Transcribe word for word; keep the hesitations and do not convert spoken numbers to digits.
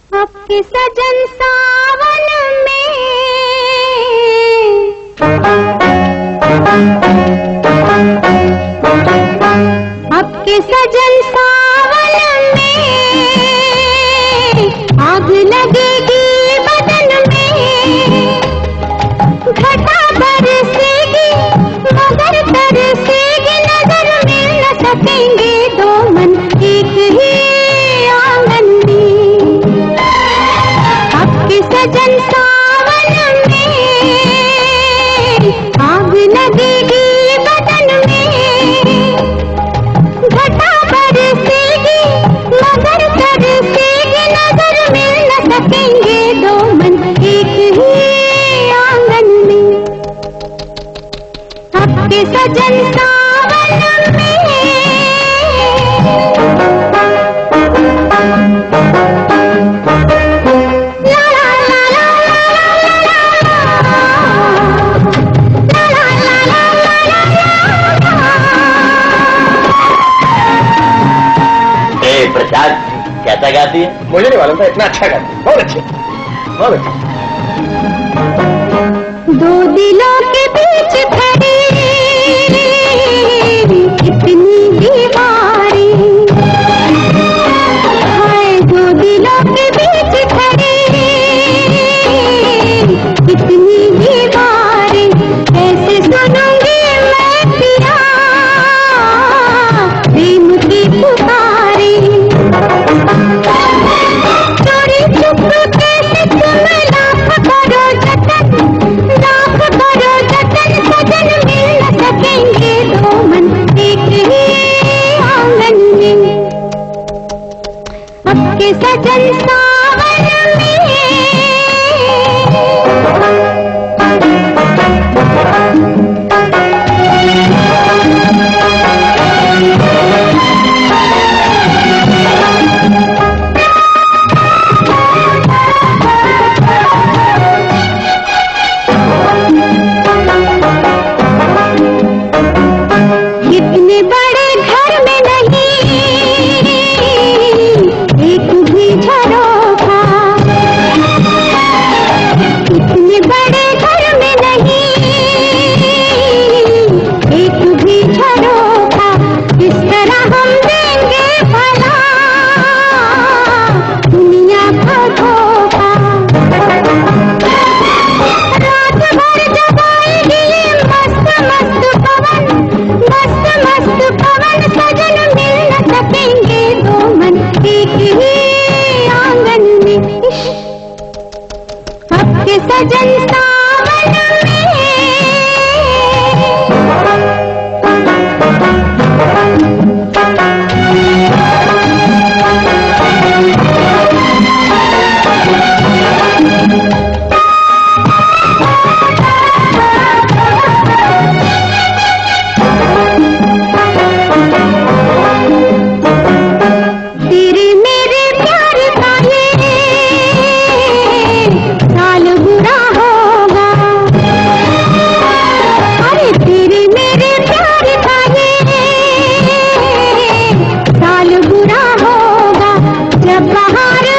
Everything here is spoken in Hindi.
आपके सजन सावन में, आपके सजन सावन में आग लगेगी बदन में, घटा बरसेगी मगर तरसेगी नजर, मिल न सकेंगे दो मन एक ही आंगन में। आपके सजन सावन में आग लगेगी बदन में, घटा बरसेगी मगर तरसेगी नजर, मिल न सकेंगे दो मन एक ही आंगन में। आपके सजन सावन में प्रसाद कैसा गाती है? मुझे नहीं मालूम था, इतना अच्छा गाती है। बहुत अच्छे, बहुत अच्छे। दो दिलों के बीच खड़ी कितनी दीवारी है, दो दिलों के बीच खड़ी कितनी दीवारी, कैसे सुनूंगी मैं पिया प्रेम की पुकारी। चोरी चुप कैसे तुम लाख करो जतन, लाख करो जतन, सजन मिल न सकेंगे दो मन एक ही आंगन में। आपके सजन सावन में इतने बड़े घर में नहीं एक भी झरोखा, इतने बड़े घर में नहीं एक भी झरोखा, इस तरह हम देंगे भला दुनिया का धोखा। रात भर जगाएगी मस्त मस्त पवन, मस्त मस्त पवन, सजन मिल न सकेंगे दो मन एक ही आंगन में। आपके सजन सावन में तेरे मेरे प्यार का ये साल बुरा होगा, अरे तेरे मेरे प्यार का ये साल बुरा होगा, जब बाहर